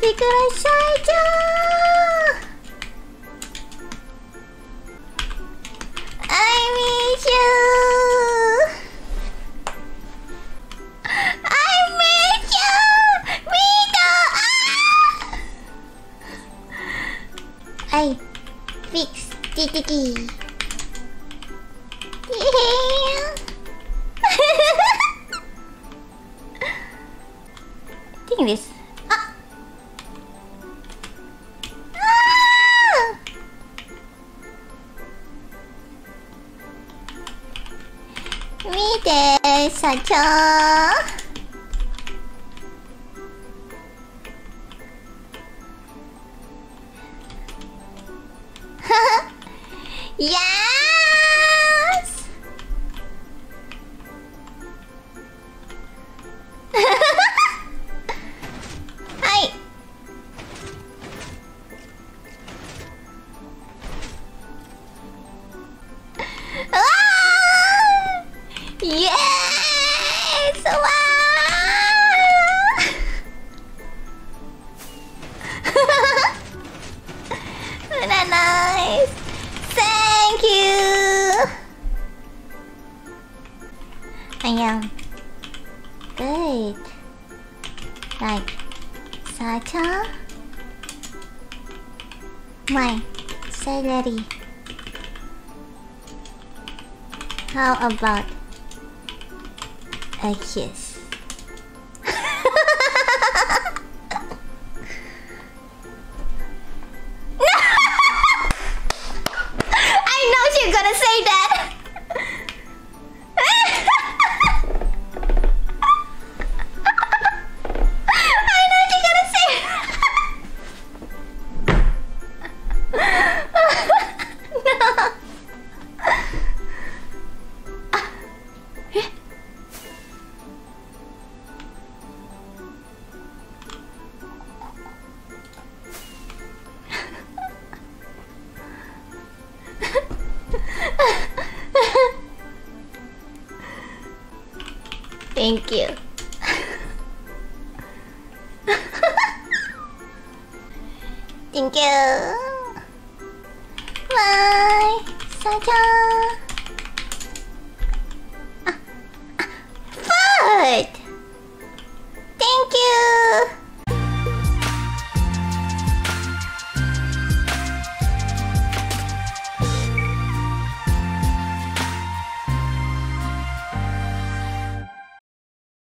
てくださいじゃー。I miss you. I miss you. ミート。はい。フィックスティティキー。Think this. 見て社長。イエース。はい。うわー、イエース。わー。うらナイス。Thank you. I am good. Like Sacha. My salary. How about a kiss? I know she's gonna say that. I know she's gonna say no. Thank you. Thank you. Bye. Sacha. Food.